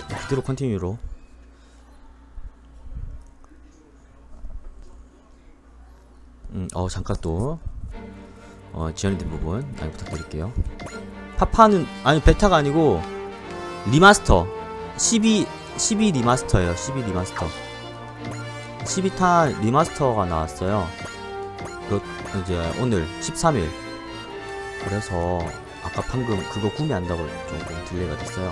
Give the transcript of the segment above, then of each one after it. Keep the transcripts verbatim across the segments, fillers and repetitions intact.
그대로 컨티뉴로. 음, 어 잠깐 또 어, 지연이 된 부분 양해 부탁드릴게요. 파파는 아니 베타가 아니고 리마스터 십이 십이 리마스터예요. 십이 리마스터. 십이 탄 리마스터가 나왔어요. 그 이제 오늘 십삼 일. 그래서 아까 방금 그거 구매한다고 조금 딜레이가 됐어요.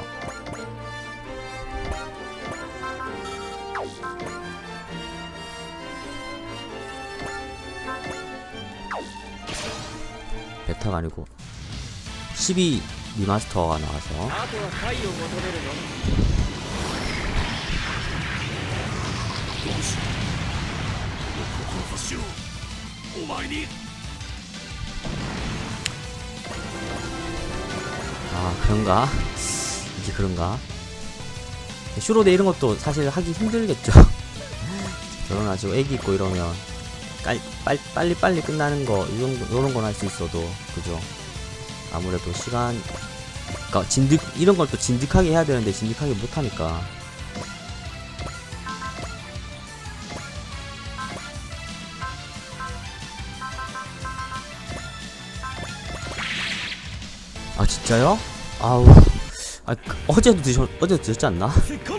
베타가 아니고 십이 리마스터가 나와서 아 그런가? 이제 그런가? 슈로데 이런 것도 사실 하기 힘들겠죠. 결혼하시고 애기 있고 이러면 깔, 빨, 빨리 빨리 끝나는 거 이런 이런 건 할 수 있어도 그죠? 아무래도 시간, 그러니까 진득 이런 걸 또 진득하게 해야 되는데 진득하게 못 하니까. 아 진짜요? 아우, 아 어제도 드셨 어제도 드셨지 않나?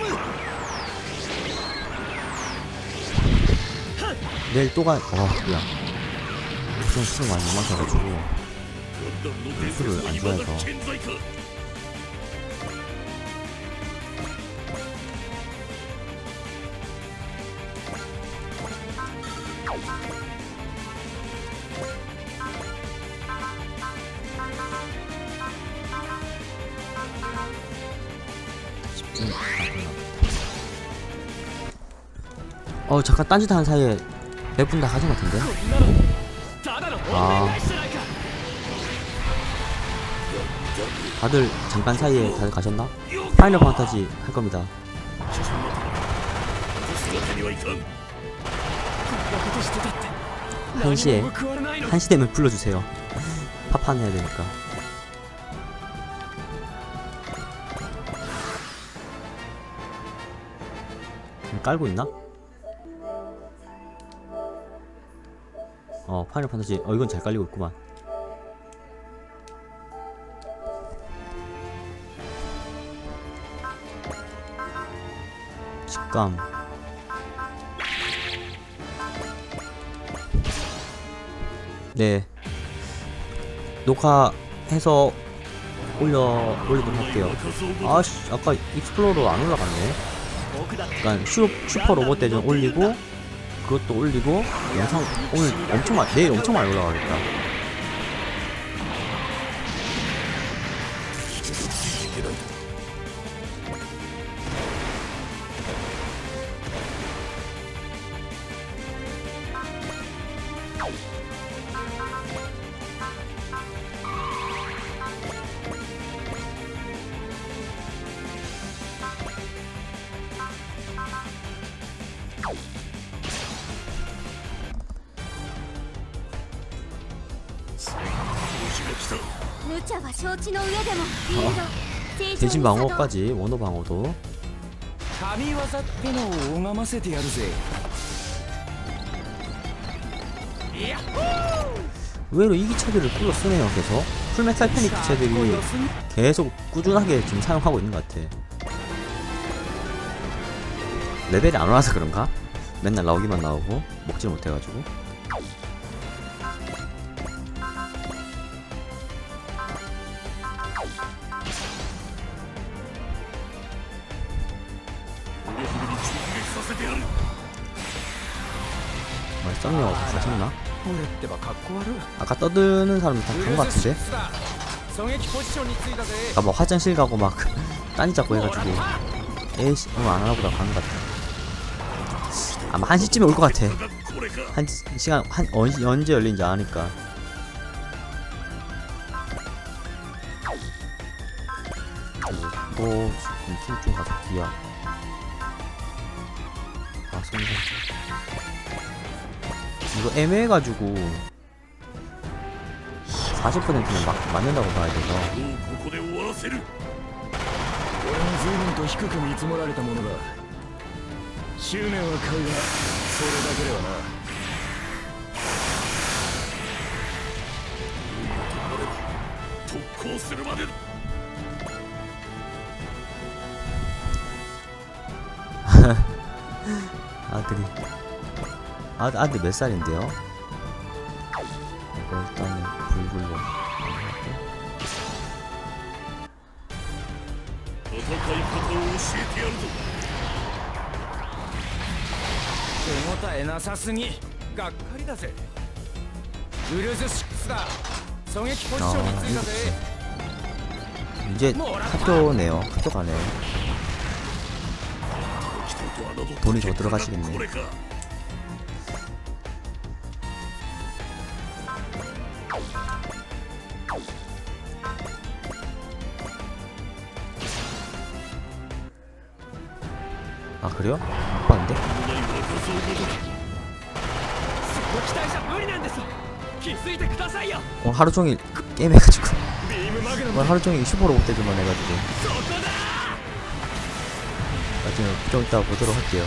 내일 또 가. 와 그냥 무슨 술을 많이 못 마셔가지고 술을 안 좋아해서. 어 잠깐 딴짓 하는 사이에 몇 분 다 가진 것 같은데? 아 다들 잠깐 사이에 다들 가셨나? 파이널 판타지 할 겁니다. 한 시에 한 시 되면 불러주세요. 파판 해야 되니까. 깔고 있나? 어 파이널 판타지 어 이건 잘 깔리고 있구만. 직감. 네 녹화해서 올려 올리도록 할게요. 아씨 아까 익스플로러 안 올라갔네. 약간 슈, 슈퍼 로봇 대전 올리고 그것도 올리고 영상 오늘 엄청 많이 내일 엄청 많이 올라가겠다. 아, 대신 방어까지 원호 방어도. 의외로 이 기체들을 풀로 쓰네요. 계속 풀메탈 패닉 기체들이 계속 꾸준하게 지금 사용하고 있는 것 같아. 레벨이 안 올라서 그런가? 맨날 나오기만 나오고 먹질 못해가지고. 썸녀 가셨나? 아까 떠드는 사람 다 그런 것 같은데? 아까 뭐 화장실 가고 막 딴지 잡고 해가지고 에이씨 오늘 안 하나보다 가는 것 같아. 아마 한 시쯤에 올 것 같아. 한 시간 한 언제, 언제 열린지 아니까. 또 지금 팀 좀 가서 뒤야. 아 손상. 이거 애매해가지고 사십 퍼센트는 막 맞는다고 봐야 돼서. 俺も随分と低く見積もられたものだ。執念は買うが、それだけではな。特攻するまでだ。 아들이 아, 아들 몇 살인데요? 이거 일단은 불불로 이제 학교네요. 학교 가네요. 돈이 더 들어가시겠네. 아 그래요? 못 봤는데? 오늘 하루종일 게임해가지고 오늘 하루종일 슈퍼로봇 대전만 해가지고 나중에 좀 이따 보도록 할게요.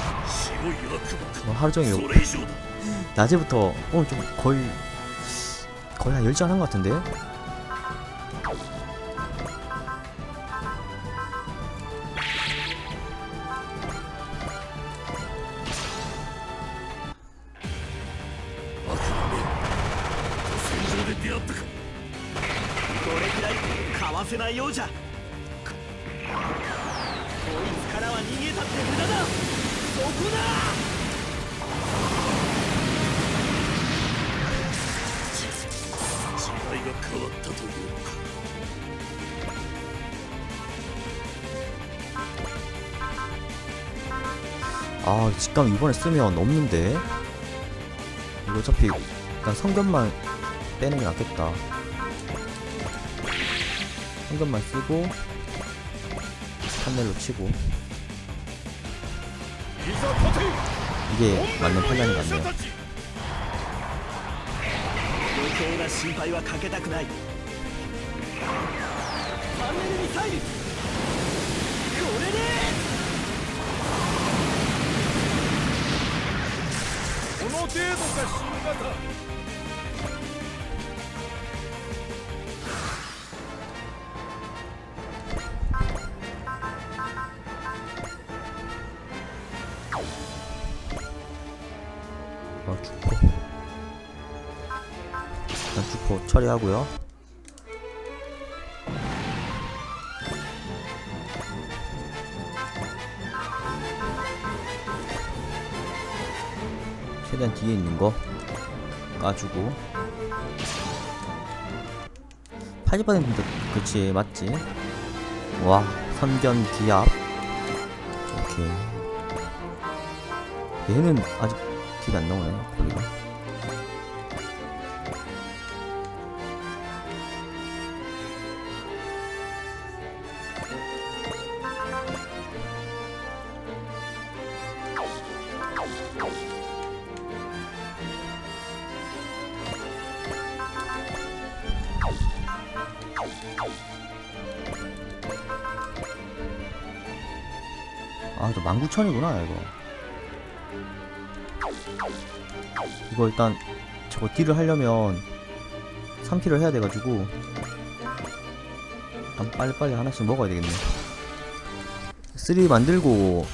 오늘 하루종일 낮에부터 오늘 좀 거의 거의 한 열 시간 한 것 같은데? 아 직감 이번에 쓰면 없는데 이거 어차피 일단 성견만 빼는 게 낫겠다. 성견만 쓰고 판넬로 치고 이게 맞는 판단이 같네요. 어, 주포. 일단 주포 처리하고요. 최대한 뒤에 있는 거 까주고. 팔십 퍼센트 그치 맞지? 와 선견 기압. 오케이. 얘는 아직 딜이 안 나오네. 거리가. 아, 또 만 구천이구나, 이거. 이거 일단, 저거 딜을 하려면, 삼 킬을 해야 돼가지고, 일단 빨리빨리 하나씩 먹어야 되겠네. 쓰리 만들고,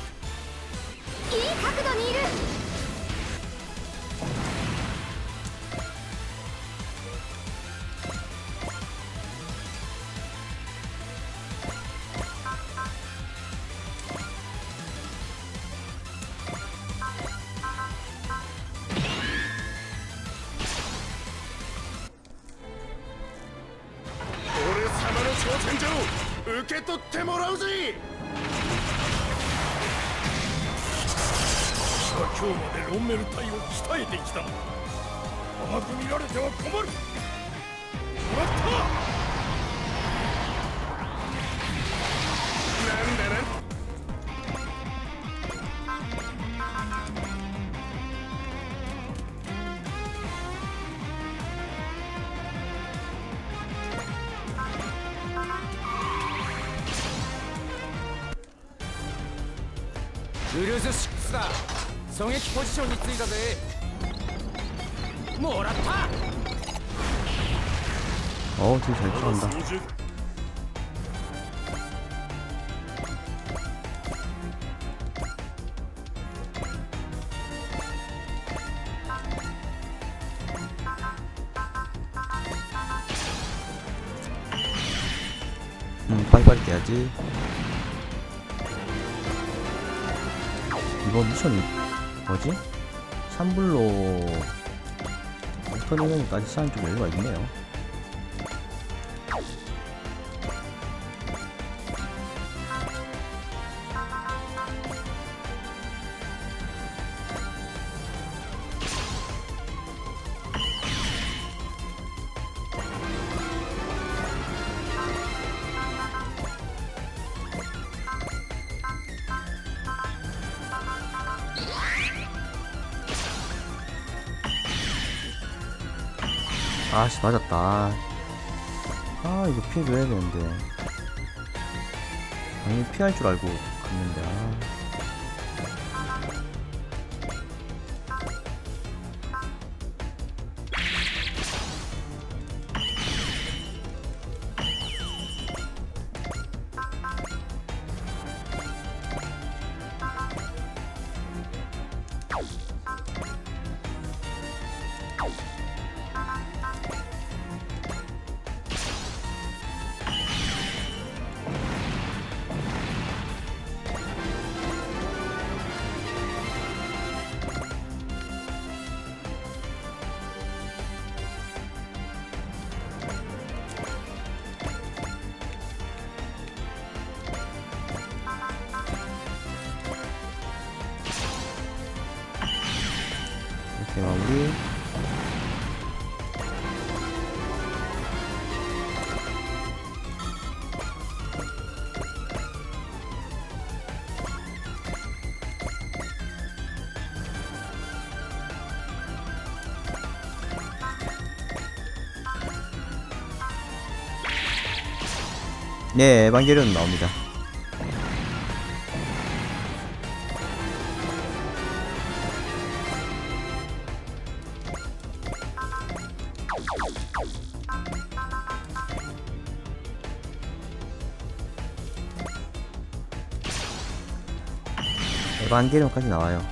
ウルズシックスだ。狙撃ポジションについたぜ。もらった。 어 되게 잘 들어간다. 음 빨리빨리 깨야지. 이번 미션이 뭐지? 샴블로 오토리면까지 시간이 좀 여유가 있네요. 아씨 맞았다. 아 이거 피해줘야 되는데. 아니 피할 줄 알고 갔는데. 아. 이렇게 마무리. 네, 에반게리온 나옵니다. 에반게리온까지 나와요.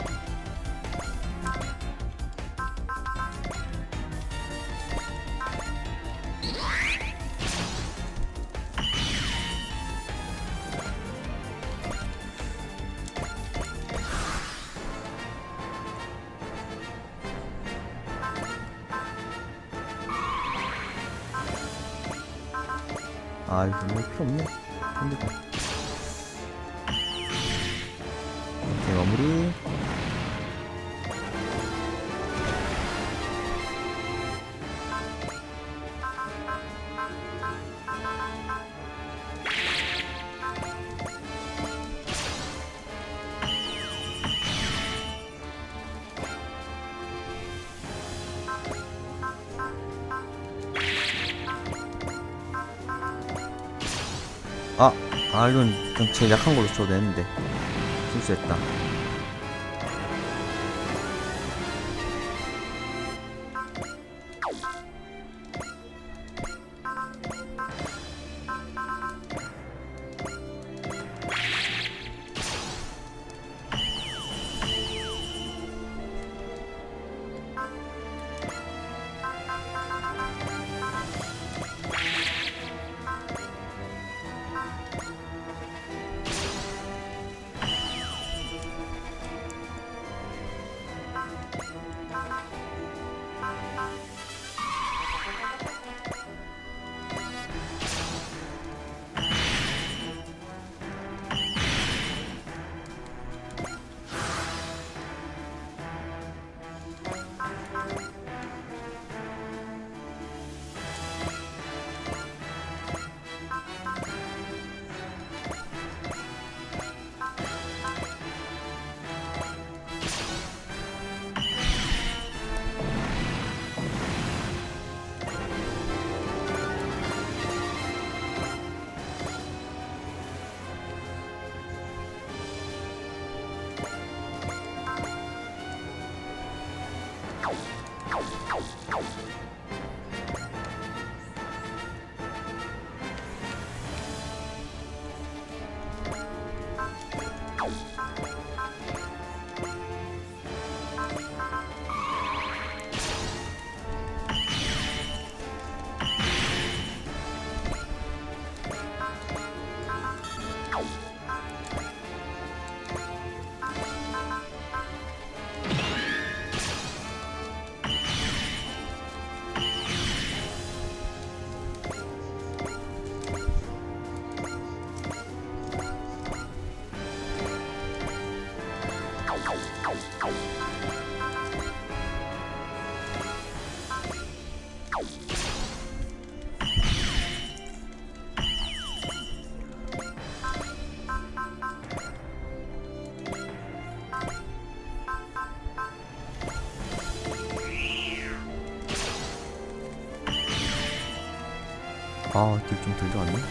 아 이거 뭐 필요 없네. 힘들다. 이렇게 마무리. 아, 아 이건 좀 제일 약한 걸로 줘도 되는데 실수했다. 아, 딜 좀 덜 들어왔네.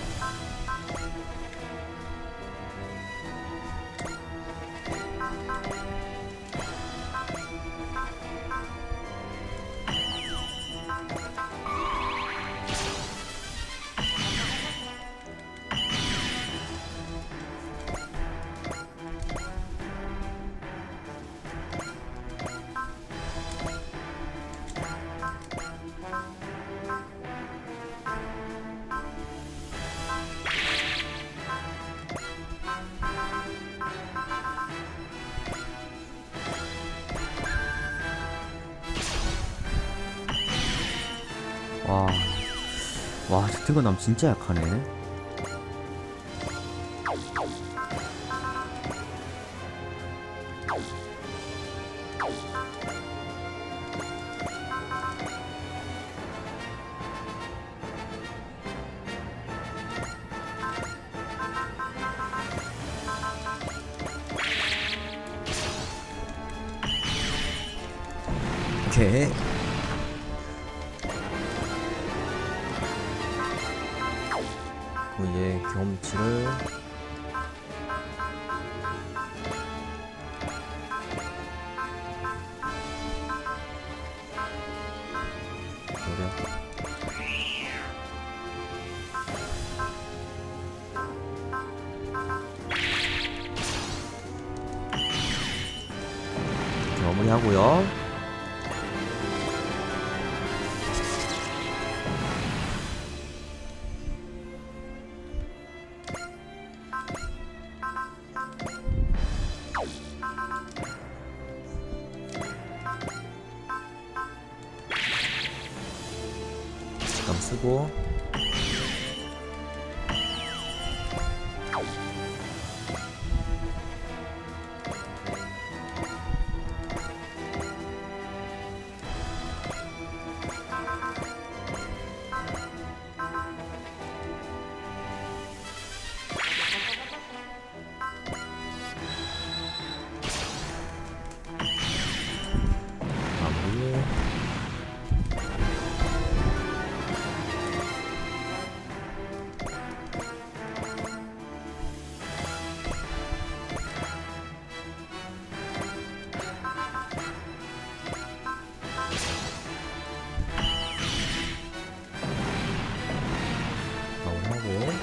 와, 와, 저 트건남 진짜 약하네. 오케이. 얘 경험치를 그래. 마무리하고요. 잠깐 쓰고 마무리. 마무리하고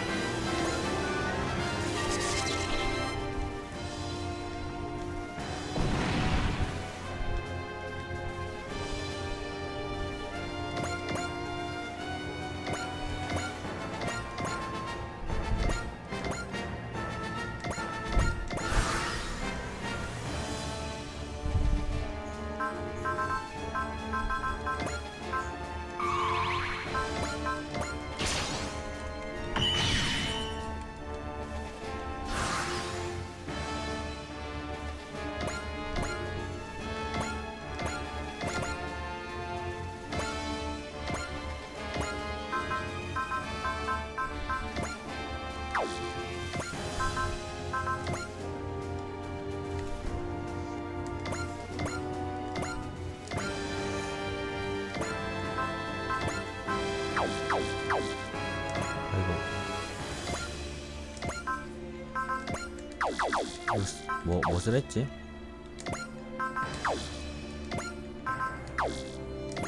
아이고 뭐, 무엇을 했지?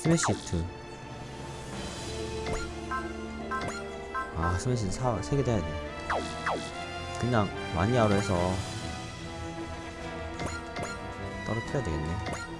스매시 히트. 아 스매시 사 세 개 돼야 돼. 그냥 마니아로 해서 떨어뜨려야 되겠네.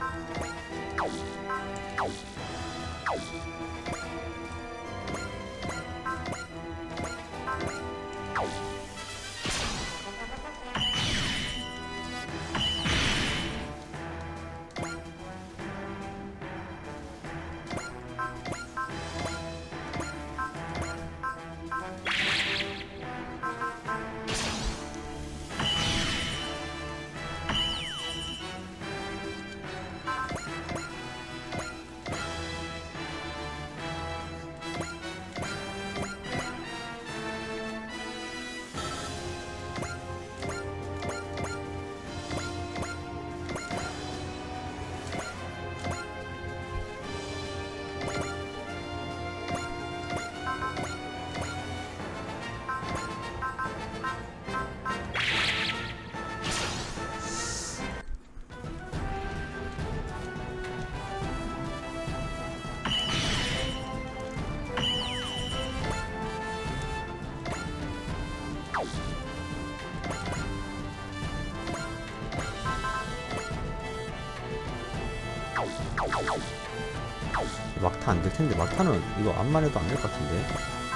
막타 안 될 텐데. 막타는 이거 암만 해도 안 될 것 같은데.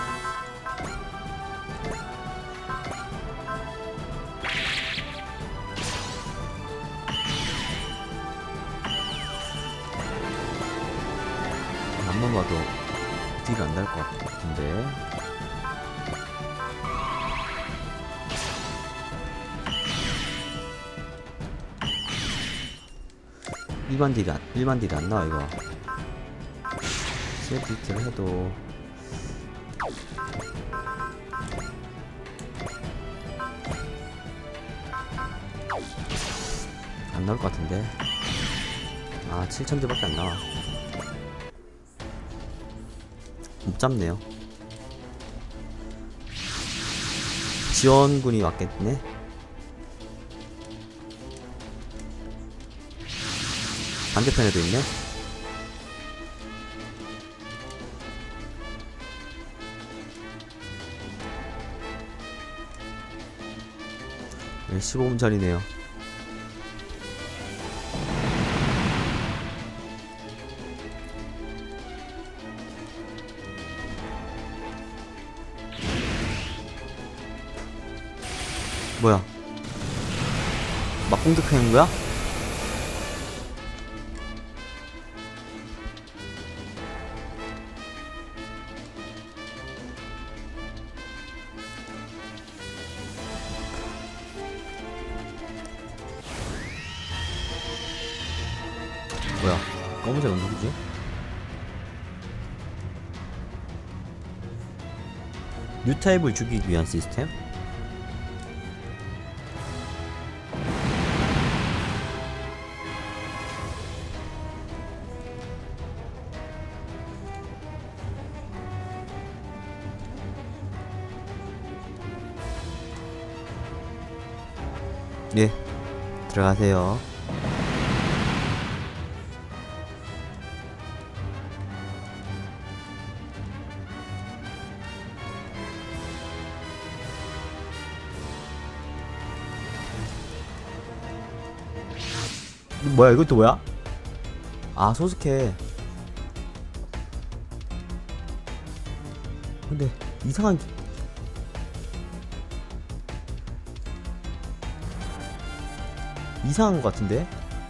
앞만 봐도 딜이 안 날 것 같은데. 일반 딜이 안, 일반 딜이 안 나와 이거. 스웨트 히트를 해도 안 나올 것 같은데. 아 칠천 딜밖에 안 나와. 못 잡네요. 지원군이 왔겠네. 반대편에도 있네. 네, 십오 분 전이네요. 뭐야? 막 공격하는 거야? 뭐야? 검은색은 누구지? 뉴타입을 죽이기 위한 시스템? 예, 들어가세요. 뭐야 이것도 뭐야? 아 소스케. 근데 이상한 이상한 것 같은데?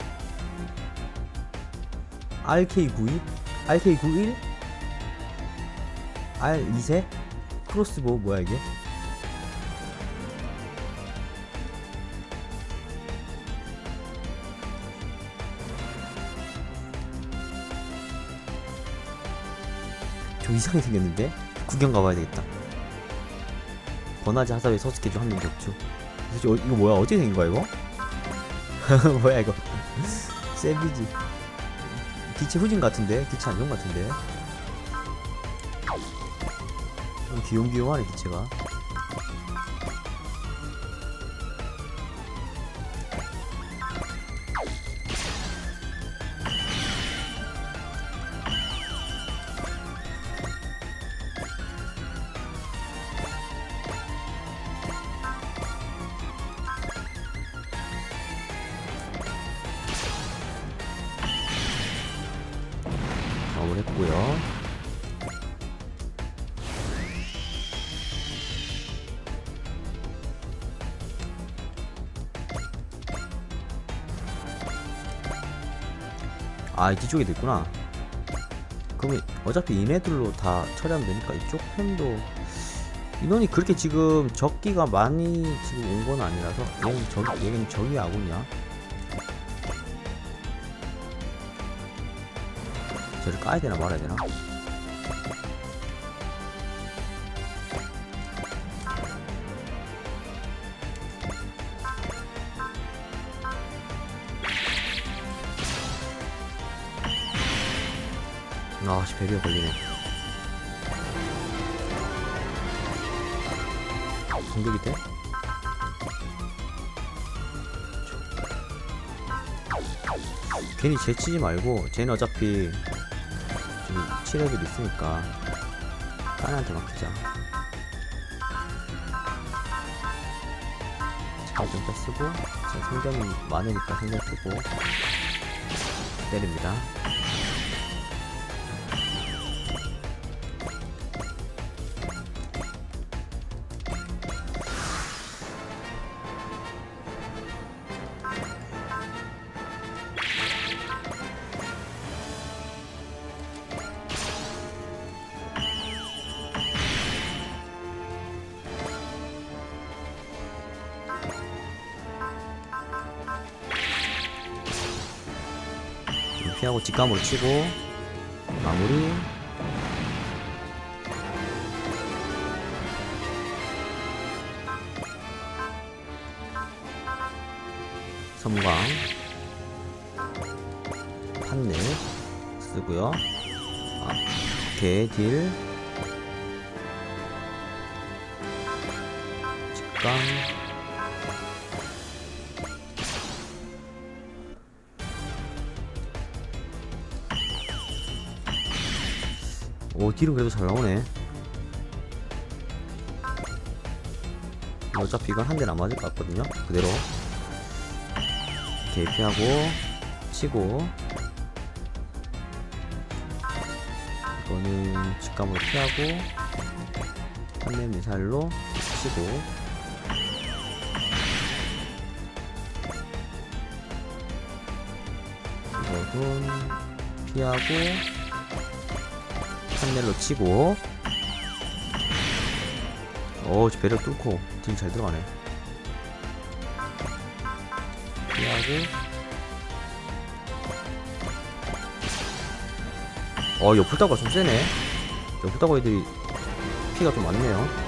알케이 구십이? 알케이 구십일? 알 이 세? 크로스보우 뭐야 이게? 좀 이상하게 생겼는데? 구경 가봐야 되겠다. 버나지 하사웨 소스케 중 한 명 격추. 이거 뭐야? 어떻게 생긴 거야 이거? 뭐야 이거? 세비지. 기체 후진 같은데? 기체 안좋은 같은데? 좀 귀용귀용하네 기체가. 됐고요. 아, 뒤쪽에도 있구나. 그러면 어차피 얘네들로 다 처리하면 되니까 이쪽 펜도 인원이 그렇게 지금 적기가 많이 지금 온 건 아니라서. 얘는 적, 얘는 적이 아군이야. 쟤를 까야 되나 말아야 되나? 아씨, 배리어 걸리네. 공격이 돼? 괜히 쟤 치지 말고, 쟤는 어차피 저기 칠 레벨 있으니까 까나한테 맡기자. 잘 좀 뺐쓰고, 자, 생존이 많으니까 생존 쓰고 때립니다. 피하고 직감으로 치고 마무리. 섬광 판넬 쓰고요. 아, 오케이. 딜 직감. 오, 딜은 그래도 잘 나오네. 어차피 이건 한 대는 안 맞을 것 같거든요. 그대로 이렇게 피하고 치고, 이거는 직감으로 피하고 판넬 미사일로 치고, 이거는 피하고 판넬로 치고. 오, 저 배려 뚫고 딜 잘 들어가네. 피하고. 어, 옆을따가 좀 세네. 옆을따가 애들이 피가 좀 많네요.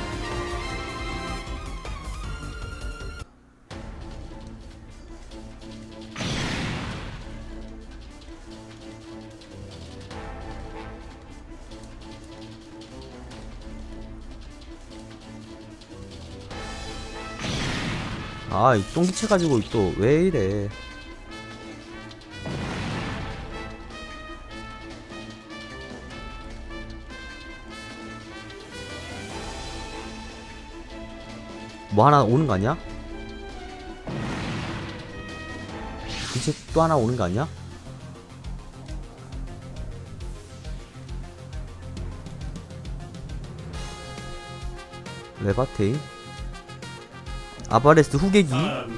아, 이 똥기체 가지고 또 왜 이래. 뭐 하나 오는 거 아니야? 기체 또 하나 오는 거 아니야? 레바테인 아바레스 후계기.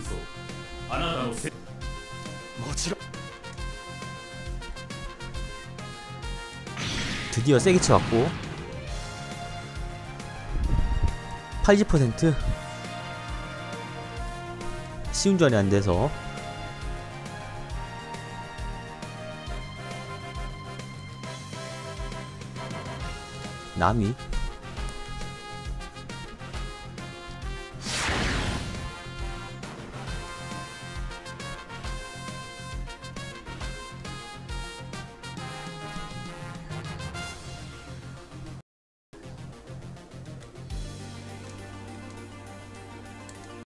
드디어 세게 쳐왔고 팔십 퍼센트 쉬운 전이 안돼서. 나미